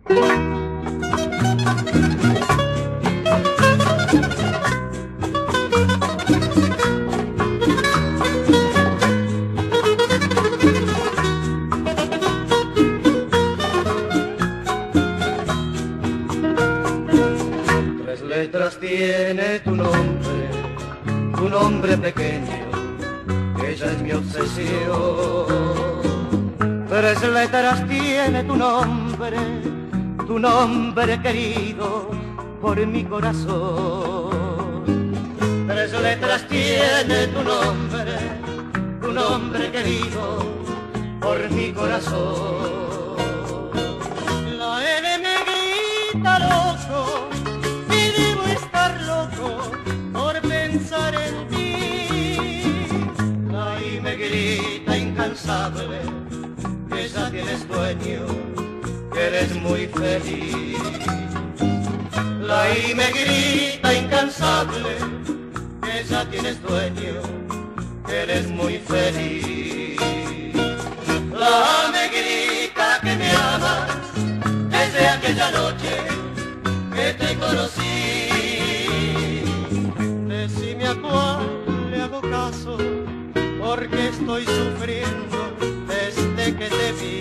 Tres letras tiene tu nombre pequeño, que ella es mi obsesión. Tres letras tiene tu nombre querido por mi corazón. Tres letras tiene tu nombre querido por mi corazón. La N me grita loco y debo estar loco por pensar en ti. La I me grita incansable que ya tienes dueño, que eres muy feliz. La I me grita incansable que ya tienes dueño, que eres muy feliz. La A me grita que me amas desde aquella noche que te conocí. Decime a cuál le hago caso, porque estoy sufriendo desde que te vi.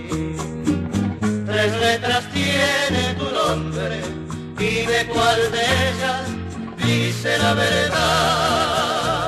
Tres letras tiene tu nombre, dime cuál de ellas dice la verdad.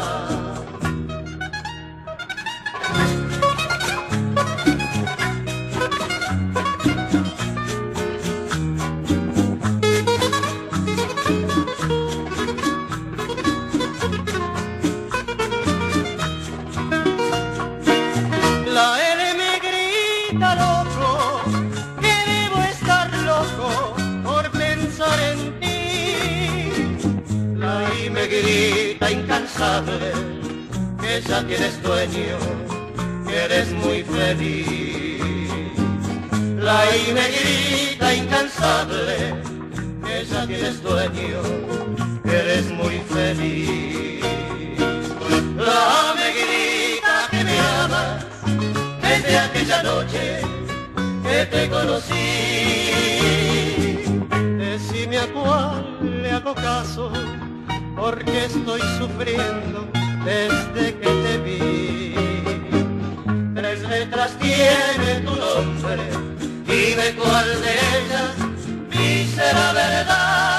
La L me grita loco, que debo estar loco por pensar en ti. La I me grita incansable que ya tienes dueño, que eres muy feliz. La I me grita incansable que ya tienes dueño, que eres muy feliz. La A me grita que me amas desde aquella noche que te conocí. Decime a cuál le hago caso, porque estoy sufriendo desde que te vi. Tres letras tiene tu nombre, dime cuál de ellas dice la verdad.